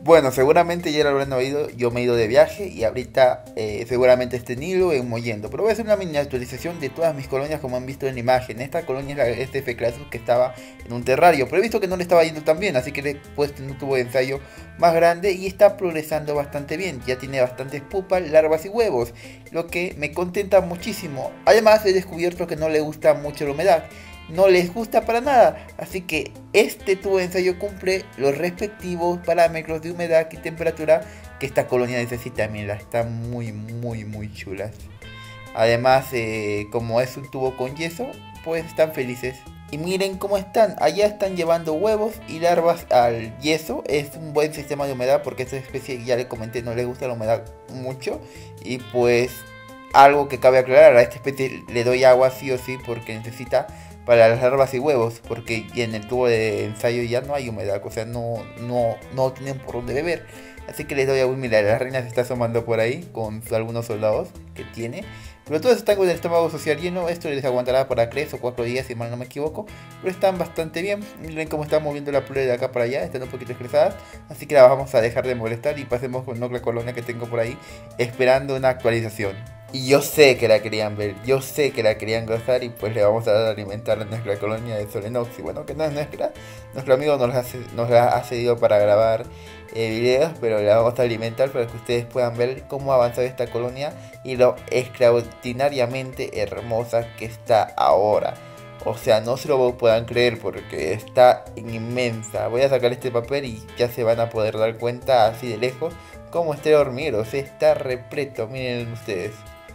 Bueno, seguramente ya lo habrán oído, yo me he ido de viaje y ahorita seguramente esté en Hilo en Mollendo. Pero voy a hacer una miniaturización de todas mis colonias como han visto en la imagen. Esta colonia es la SF Classic que estaba en un terrario, pero he visto que no le estaba yendo tan bien, así que le he puesto un tubo de ensayo más grande y está progresando bastante bien. Ya tiene bastantes pupas, larvas y huevos, lo que me contenta muchísimo. Además he descubierto que no le gusta mucho la humedad. No les gusta para nada, así que este tubo de ensayo cumple los respectivos parámetros de humedad y temperatura que esta colonia necesita. Mira, están muy chulas. Además, como es un tubo con yeso, pues están felices. Y miren cómo están, allá están llevando huevos y larvas al yeso. Es un buen sistema de humedad porque esta especie, ya le comenté, no le gusta la humedad mucho. Y pues algo que cabe aclarar, a esta especie le doy agua sí o sí porque necesita para las larvas y huevos, porque en el tubo de ensayo ya no hay humedad, o sea, no tienen por dónde beber. Así que les doy agua. Mira, la reina se está asomando por ahí con algunos soldados que tiene. Pero todos están con el estómago social lleno. Esto les aguantará para 3 o 4 días, si mal no me equivoco. Pero están bastante bien. Miren cómo están moviendo la plura de acá para allá. Están un poquito estresadas. Así que la vamos a dejar de molestar y pasemos con otra colonia que tengo por ahí, esperando una actualización. Y yo sé que la querían ver, yo sé que la querían gozar y pues le vamos a dar a alimentar a nuestra colonia de Solenox. Y bueno, que no es nuestra, nuestro amigo nos la ha cedido para grabar videos, pero la vamos a alimentar para que ustedes puedan ver cómo ha avanzado esta colonia y lo extraordinariamente hermosa que está ahora. O sea, no se lo puedan creer porque está inmensa. Voy a sacar este papel y ya se van a poder dar cuenta así de lejos cómo está el hormiguero. O sea, está repleto, miren ustedes.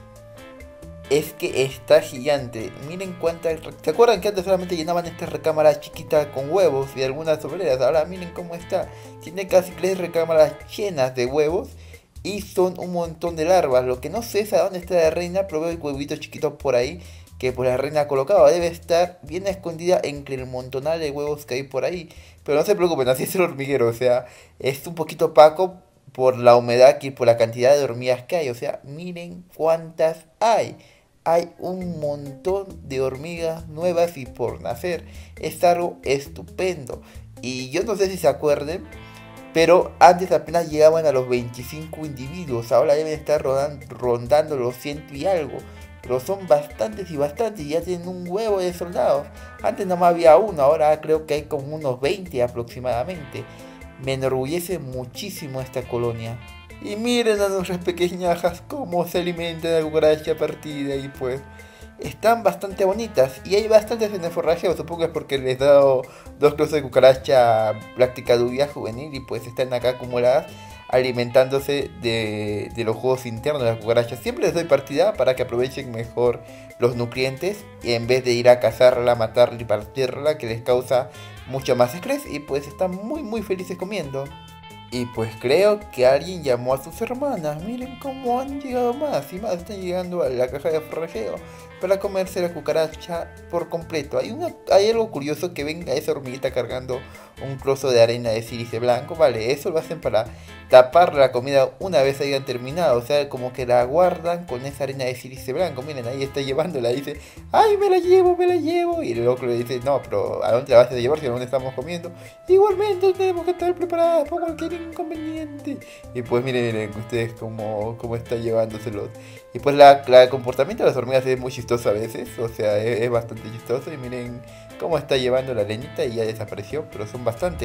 Es que está gigante. Miren cuántas. ¿Se acuerdan que antes solamente llenaban estas recámaras chiquitas con huevos y algunas obreras? Ahora miren cómo está. Tiene casi 3 recámaras llenas de huevos y son un montón de larvas. Lo que no sé es a dónde está la reina, pero veo huevitos chiquitos por ahí que pues la reina ha colocado. Debe estar bien escondida entre el montonal de huevos que hay por ahí. Pero no se preocupen, así es el hormiguero. O sea, es un poquito opaco por la humedad y por la cantidad de hormigas que hay. O sea, miren cuántas hay. Hay un montón de hormigas nuevas y por nacer. Es algo estupendo. Y yo no sé si se acuerden, pero antes apenas llegaban a los 25 individuos. Ahora deben estar rondando los 100 y algo. Pero son bastantes y bastantes. Y ya tienen un huevo de soldados. Antes nomás había uno. Ahora creo que hay como unos 20 aproximadamente. Me enorgullece muchísimo esta colonia. Y miren a nuestras pequeñajas cómo se alimentan de la cucaracha partida y pues están bastante bonitas. Y hay bastantes en el forrajeo, supongo es porque les he dado 2 trozos de cucaracha práctica dubia juvenil y pues están acá acumuladas alimentándose de los juegos internos de las cucarachas. Siempre les doy partida para que aprovechen mejor los nutrientes y en vez de ir a cazarla, matarla y partirla, que les causa mucho más estrés y pues están muy felices comiendo. Y pues creo que alguien llamó a sus hermanas. Miren cómo han llegado más y más. Están llegando a la caja de forrajeo para comerse la cucaracha por completo. Hay algo curioso que venga esa hormiguita cargando un trozo de arena de sílice blanco. Vale, eso lo hacen para tapar la comida una vez hayan terminado. O sea, como que la guardan con esa arena de sílice blanco. Miren, ahí está llevándola. Dice, ¡ay, me la llevo, me la llevo! Y el otro le dice, no, pero ¿a dónde la vas a llevar si a dónde estamos comiendo? Igualmente tenemos que estar preparadas para cualquier inconveniente. Y pues miren ustedes cómo está llevándoselos. Y pues el comportamiento de las hormigas es muy chistoso a veces. O sea, es bastante chistoso. Y miren cómo está llevando la leñita y ya desapareció. Pero son bastantes.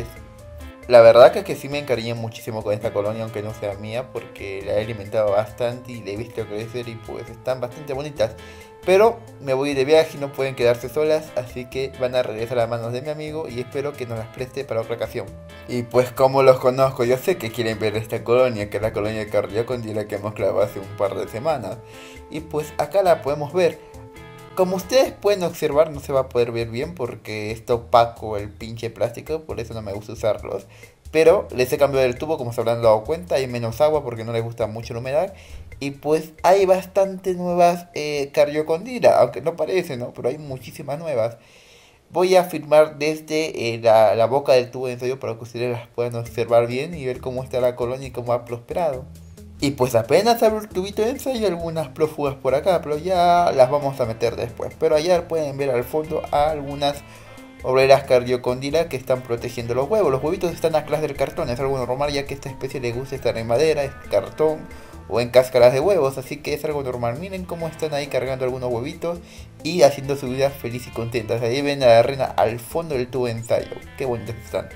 La verdad que es que sí me encariñé muchísimo con esta colonia, aunque no sea mía, porque la he alimentado bastante y la he visto crecer y pues están bastante bonitas. Pero me voy de viaje y no pueden quedarse solas, así que van a regresar a manos de mi amigo y espero que nos las preste para otra ocasión. Y pues como los conozco, yo sé que quieren ver esta colonia, que es la colonia de Carriacondila que hemos clavado hace un par de semanas. Y pues acá la podemos ver. Como ustedes pueden observar, no se va a poder ver bien porque está opaco el pinche plástico, por eso no me gusta usarlos. Pero les he cambiado el tubo, como se habrán dado cuenta, hay menos agua porque no les gusta mucho la humedad. Y pues hay bastantes nuevas Carriacondila, aunque no parece, ¿no? Pero hay muchísimas nuevas. Voy a filmar desde la boca del tubo de ensayo para que ustedes las puedan observar bien y ver cómo está la colonia y cómo ha prosperado. Y pues apenas abro el tubito de ensayo, algunas prófugas por acá, pero ya las vamos a meter después. Pero allá pueden ver al fondo a algunas obreras cardiocondila que están protegiendo los huevos. Los huevitos están atrás del cartón, es algo normal ya que esta especie le gusta estar en madera, en cartón o en cáscaras de huevos, así que es algo normal. Miren cómo están ahí cargando algunos huevitos y haciendo su vida feliz y contentas. Ahí ven a la reina al fondo del tubo de ensayo, qué bonitas están.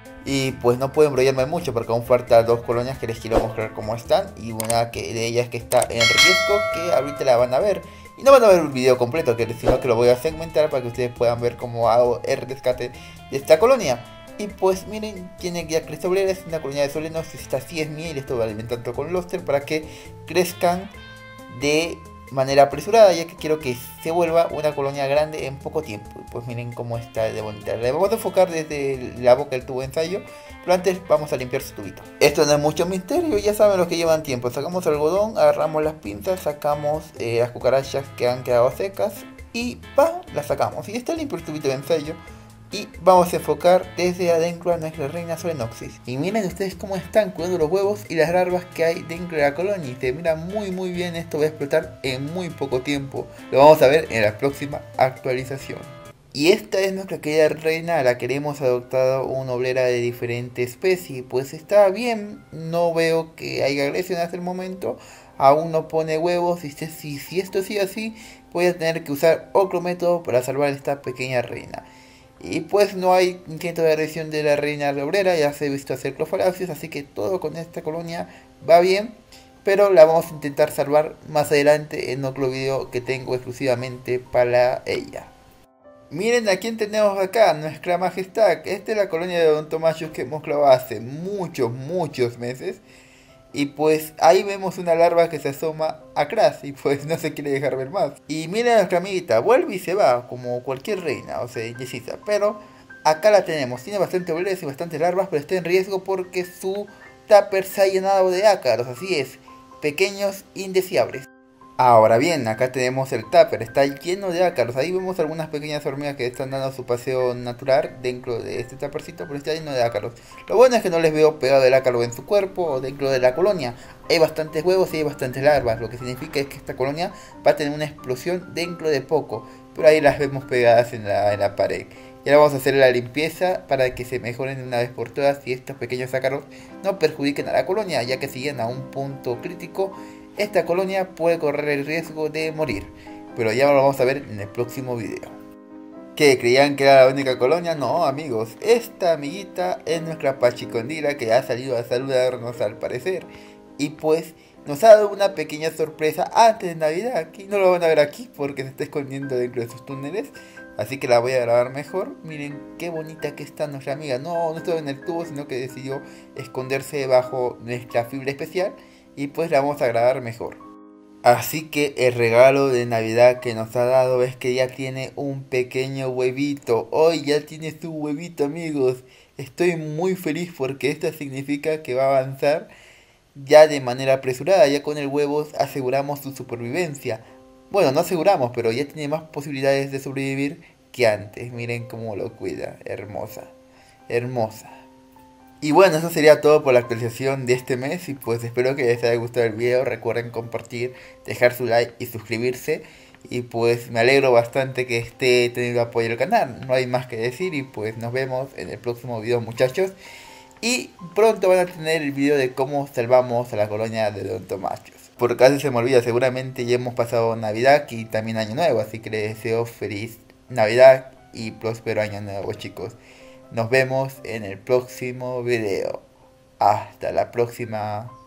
Y pues no puedo embrollarme mucho porque aún faltan dos colonias que les quiero mostrar cómo están. Y una que de ellas que está en riesgo, que ahorita la van a ver. Y no van a ver un video completo, sino que lo voy a segmentar para que ustedes puedan ver cómo hago el rescate de esta colonia. Y pues miren, tiene ya cresta obrera, es una colonia de solenos, esta sí es mía y esto va alimentando con lóster para que crezcan de manera apresurada, ya que quiero que se vuelva una colonia grande en poco tiempo. Pues miren cómo está de bonita. Le vamos a enfocar desde la boca del tubo de ensayo, pero antes vamos a limpiar su tubito. Esto no es mucho misterio, ya saben los que llevan tiempo. Sacamos el algodón, agarramos las pinzas, sacamos las cucarachas que han quedado secas y ¡pam! Las sacamos. Y está limpio el tubito de ensayo. Y vamos a enfocar desde adentro a nuestra reina Solenopsis. Y miren ustedes cómo están cuidando los huevos y las larvas que hay dentro de la colonia. Y se mira muy bien, esto va a explotar en muy poco tiempo. Lo vamos a ver en la próxima actualización. Y esta es nuestra querida reina a la que le hemos adoptado una obrera de diferente especie. Pues está bien, no veo que haya agresión hasta el momento. Aún no pone huevos y si esto sigue así, voy a tener que usar otro método para salvar a esta pequeña reina. Y pues no hay intento de agresión de la reina obrera, ya se ha visto hacer clofalaxios, así que todo con esta colonia va bien. Pero la vamos a intentar salvar más adelante en otro video que tengo exclusivamente para ella. Miren a quién tenemos acá, nuestra majestad. Esta es la colonia de Don Tomasius que hemos clavado hace muchos meses. Y pues ahí vemos una larva que se asoma atrás y pues no se quiere dejar ver más. Y miren a nuestra amiguita, vuelve y se va como cualquier reina, o sea, indecisa. Pero acá la tenemos, tiene bastante obreras y bastantes larvas, pero está en riesgo porque su tupper se ha llenado de ácaros, así es, pequeños indeseables. Ahora bien, acá tenemos el tupper, está lleno de ácaros. Ahí vemos algunas pequeñas hormigas que están dando su paseo natural dentro de este tuppercito, pero está lleno de ácaros. Lo bueno es que no les veo pegado el ácaro en su cuerpo o dentro de la colonia. Hay bastantes huevos y hay bastantes larvas, lo que significa es que esta colonia va a tener una explosión dentro de poco. Pero ahí las vemos pegadas en la pared. Y ahora vamos a hacer la limpieza para que se mejoren de una vez por todas y estos pequeños ácaros no perjudiquen a la colonia, ya que si llegan a un punto crítico, esta colonia puede correr el riesgo de morir, pero ya lo vamos a ver en el próximo video. ¿Qué? ¿Creían que era la única colonia? No, amigos, esta amiguita es nuestra Pachicondila que ha salido a saludarnos al parecer. Y pues nos ha dado una pequeña sorpresa antes de Navidad. Aquí no lo van a ver aquí porque se está escondiendo dentro de sus túneles. Así que la voy a grabar mejor. Miren qué bonita que está nuestra amiga. No estaba en el tubo, sino que decidió esconderse bajo nuestra fibra especial. Y pues la vamos a grabar mejor. Así que el regalo de Navidad que nos ha dado es que ya tiene un pequeño huevito. Hoy ya tiene su huevito, amigos. Estoy muy feliz porque esto significa que va a avanzar ya de manera apresurada. Ya con el huevo aseguramos su supervivencia. Bueno, no aseguramos, pero ya tiene más posibilidades de sobrevivir que antes. Miren cómo lo cuida. Hermosa. Hermosa. Y bueno, eso sería todo por la actualización de este mes y pues espero que les haya gustado el video. Recuerden compartir, dejar su like y suscribirse. Y pues me alegro bastante que esté teniendo apoyo al canal. No hay más que decir y pues nos vemos en el próximo video, muchachos. Y pronto van a tener el video de cómo salvamos a la colonia de Don Tomasius. Por casi se me olvida, seguramente ya hemos pasado Navidad y también Año Nuevo. Así que les deseo feliz Navidad y próspero Año Nuevo, chicos. Nos vemos en el próximo video. Hasta la próxima.